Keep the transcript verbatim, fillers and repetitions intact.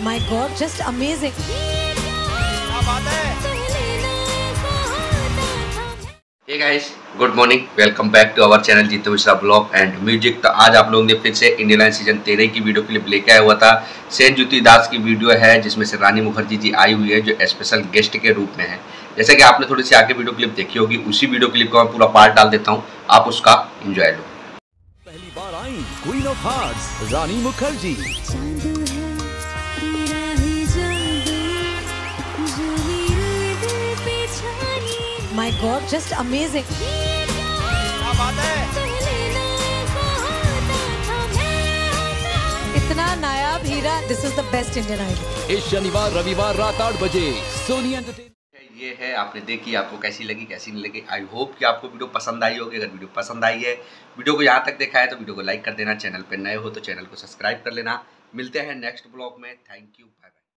My God, just amazing. क्या बात है? Hey guys, good morning, welcome back to our channel Jeetu Mishra vlog and music. तो आज आप लोगों ने फिर से इंडियन आइडल सीजन तेरह की वीडियो क्लिप लेके आया हुआ था। सेनजुती दास की वीडियो है जिसमें से रानी मुखर्जी जी आई हुई है जो स्पेशल गेस्ट के रूप में है। जैसे कि आपने थोड़ी सी आगे वीडियो क्लिप देखी होगी, उसी वीडियो क्लिप का मैं पूरा पार्ट डाल देता हूँ, आप उसका एंजॉय लो। पहली बार आई queen of hearts Rani Mukherjee. My God, just amazing. क्या बात है? इतना नायाब हीरा, this is the best Indian Idol. इस शनिवार रविवार रात आठ बजे सोनी एंटरटेनमेंट। ये है, आपने देखी, आपको कैसी लगी कैसी नहीं लगी। आई होप कि आपको वीडियो पसंद आई होगी। अगर वीडियो पसंद आई है, वीडियो को यहाँ तक देखा है तो वीडियो को लाइक कर देना। चैनल पर नए हो तो चैनल को सब्सक्राइब कर लेना। मिलते हैं नेक्स्ट ब्लॉग में। Thank you, bye bye.